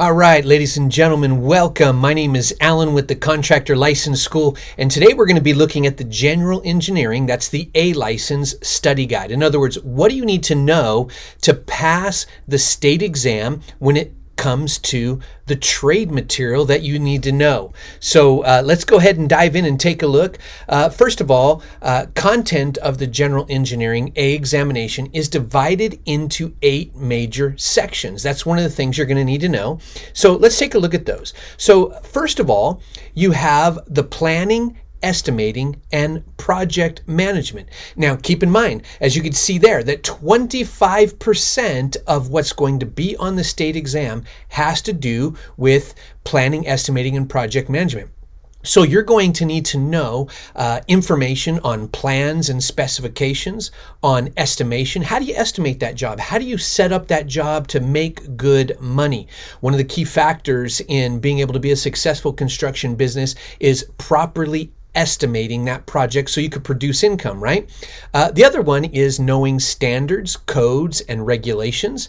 All right, ladies and gentlemen, welcome. My name is Alan with the Contractor License School, and today we're going to be looking at the General Engineering, that's the A License Study Guide. In other words, what do you need to know to pass the state exam when it comes to the trade material that you need to know? So let's go ahead and dive in and take a look. First of all, content of the General Engineering A examination is divided into 8 major sections. That's one of the things you're going to need to know. So let's take a look at those. So first of all, you have the planning, estimating, and project management. Now, keep in mind, as you can see there, that 25% of what's going to be on the state exam has to do with planning, estimating, and project management. So you're going to need to know information on plans and specifications, on estimation. How do you estimate that job? How do you set up that job to make good money? One of the key factors in being able to be a successful construction business is properly estimating that project so you could produce income, right? The other one is knowing standards, codes, and regulations.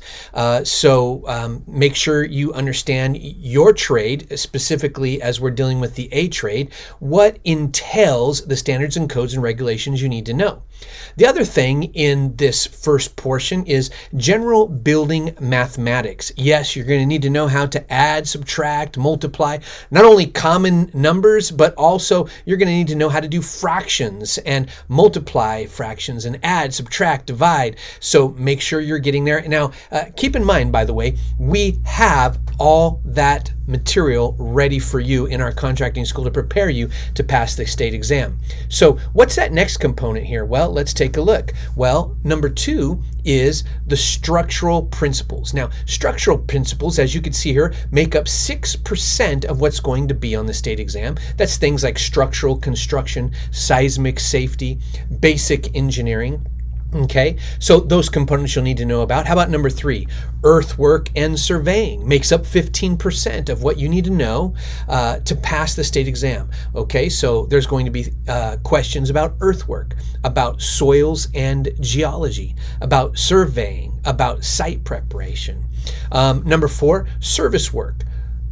So make sure you understand your trade, specifically as we're dealing with the A trade, what entails the standards and codes and regulations you need to know. The other thing in this first portion is general building mathematics. Yes, you're going to need to know how to add, subtract, multiply, not only common numbers, but also you're going to need to know how to do fractions and multiply fractions and add, subtract, divide. So make sure you're getting there. Now, keep in mind, by the way, we have all that material ready for you in our contracting school to prepare you to pass the state exam. So what's that next component here? Well, let's take a look. Well, number 2 is the structural principles. Now, structural principles, as you can see here, make up 6% of what's going to be on the state exam. That's things like structural construction, seismic safety, basic engineering. Okay, so those components you'll need to know about. How about number 3? Earthwork and Surveying makes up 15% of what you need to know to pass the state exam. Okay, so there's going to be questions about earthwork, about soils and geology, about surveying, about site preparation. Number 4, service work.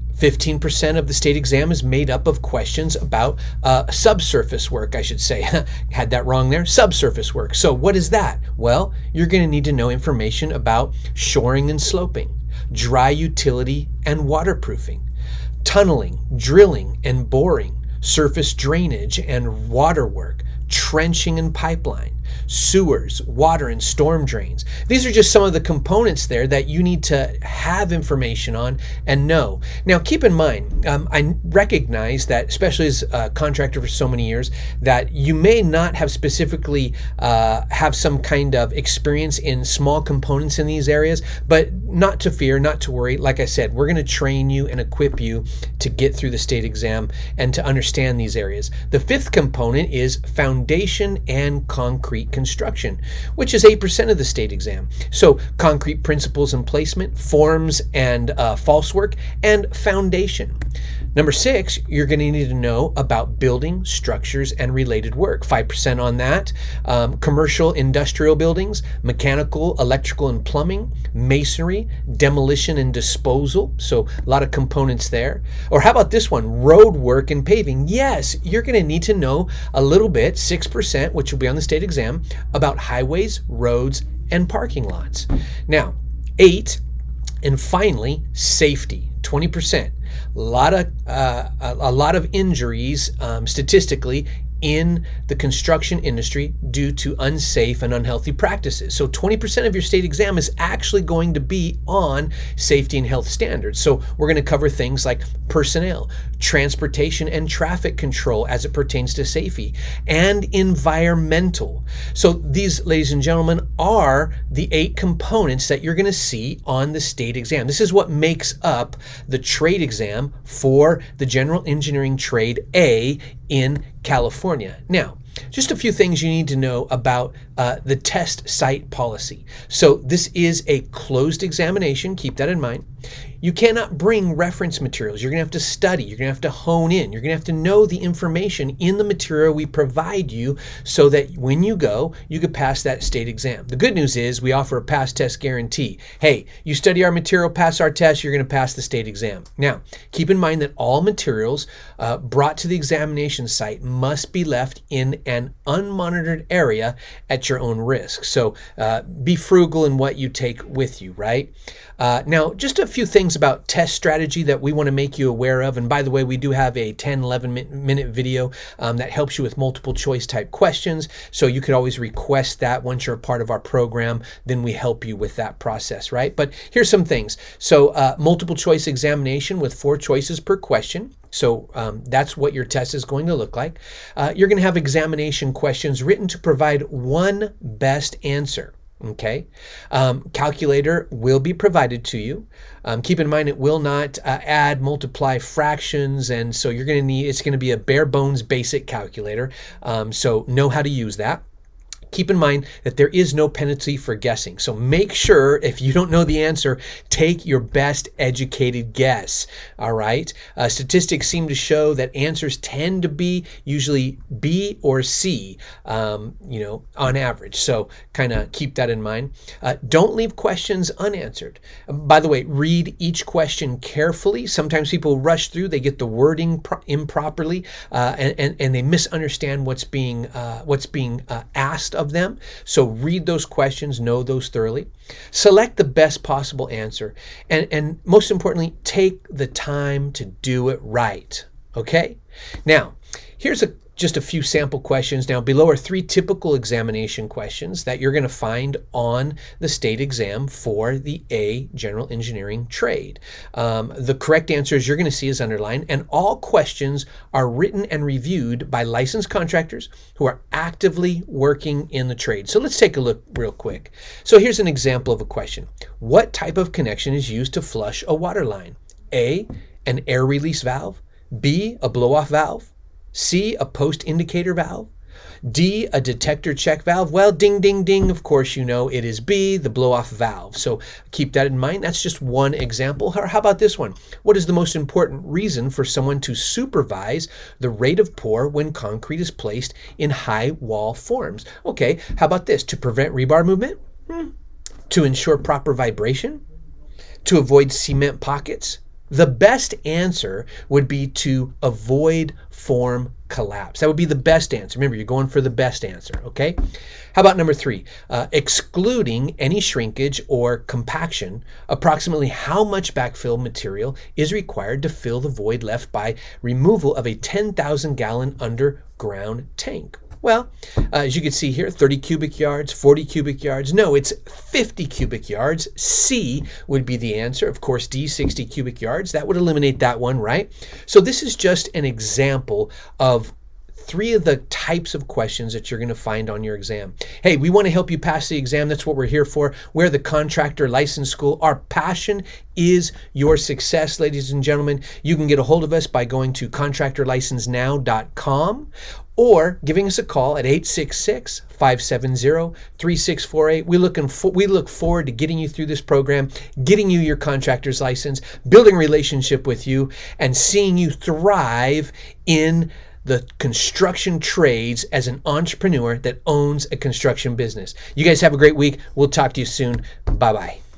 15% of the state exam is made up of questions about subsurface work, I should say. Had that wrong there. Subsurface work. So what is that? Well, you're going to need to know information about shoring and sloping, dry utility and waterproofing, tunneling, drilling and boring, surface drainage and water work, trenching and pipeline, sewers, water and storm drains. These are just some of the components there that you need to have information on and know. Now, keep in mind, I recognize that, especially as a contractor for so many years, that you may not have specifically have some kind of experience in small components in these areas, but not to fear, not to worry. Like I said, we're going to train you and equip you to get through the state exam and to understand these areas. The 5th component is foundation and concrete construction, which is 8% of the state exam. So concrete principles and placement, forms and false work, and foundation. Number 6, you're going to need to know about building, structures, and related work. 5% on that. Commercial, industrial buildings, mechanical, electrical, and plumbing, masonry, demolition and disposal. So a lot of components there. Or how about this one? Roadwork and paving. Yes, you're going to need to know a little bit, 6%, which will be on the state exam, about highways, roads, and parking lots. Now, 8, and finally, safety. 20%. A lot of injuries statistically in the construction industry due to unsafe and unhealthy practices. So 20% of your state exam is actually going to be on safety and health standards. So we're going to cover things like personnel, transportation and traffic control as it pertains to safety, and environmental. So these, ladies and gentlemen, are the 8 components that you're going to see on the state exam. This is what makes up the trade exam for the General Engineering Trade A in California. Now, just a few things you need to know about the test site policy. So this is a closed examination. Keep that in mind. You cannot bring reference materials. You're going to have to study. You're going to have to hone in. You're going to have to know the information in the material we provide you so that when you go, you could pass that state exam. The good news is we offer a pass test guarantee. Hey, you study our material, pass our test, you're going to pass the state exam. Now, keep in mind that all materials brought to the examination site must be left in an unmonitored area at your own risk. So be frugal in what you take with you, right? Now, just a few things about test strategy that we want to make you aware of. And by the way, we do have a 10-11 minute video that helps you with multiple choice type questions. So you could always request that once you're a part of our program, then we help you with that process, right? But here's some things. So multiple choice examination with 4 choices per question. So that's what your test is going to look like. You're going to have examination questions written to provide one best answer. Okay, calculator will be provided to you. Keep in mind it will not add, multiply fractions, and so you're going to need, it's going to be a bare bones basic calculator. So know how to use that. Keep in mind that there is no penalty for guessing. So make sure if you don't know the answer, take your best educated guess. All right. Statistics seem to show that answers tend to be usually B or C, you know, on average. So kind of keep that in mind. Don't leave questions unanswered. By the way, read each question carefully. Sometimes people rush through, they get the wording improperly, and they misunderstand what's being asked of them. So read those questions, know those thoroughly. Select the best possible answer. And most importantly, take the time to do it right. Okay? Now, here's just a few sample questions. Now, below are 3 typical examination questions that you're going to find on the state exam for the A general engineering trade. The correct answers you're going to see is underlined, and all questions are written and reviewed by licensed contractors who are actively working in the trade. So let's take a look real quick. So here's an example of a question. What type of connection is used to flush a water line? A, an air release valve. B, a blow-off valve. C, a post indicator valve. D, a detector check valve. Well, ding, ding, ding. Of course, you know it is B, the blow-off valve. So keep that in mind. That's just one example. Or how about this one? What is the most important reason for someone to supervise the rate of pour when concrete is placed in high wall forms? Okay, how about this? To prevent rebar movement? To ensure proper vibration? To avoid cement pockets? The best answer would be to avoid form collapse. That would be the best answer. Remember, you're going for the best answer, okay? How about number 3? Excluding any shrinkage or compaction, approximately how much backfill material is required to fill the void left by removal of a 10,000 gallon underground tank? Well, as you can see here, 30 cubic yards, 40 cubic yards. No, it's 50 cubic yards. C would be the answer. Of course, D, 60 cubic yards. That would eliminate that one, right? So this is just an example of 3 of the types of questions that you're going to find on your exam. Hey, we want to help you pass the exam. That's what we're here for. We're the Contractor License School. Our passion is your success, ladies and gentlemen. You can get a hold of us by going to contractorlicensenow.com or giving us a call at 866-570-3648. We look forward to getting you through this program, getting you your contractor's license, building a relationship with you, and seeing you thrive in the construction trades as an entrepreneur that owns a construction business. You guys have a great week. We'll talk to you soon. Bye-bye.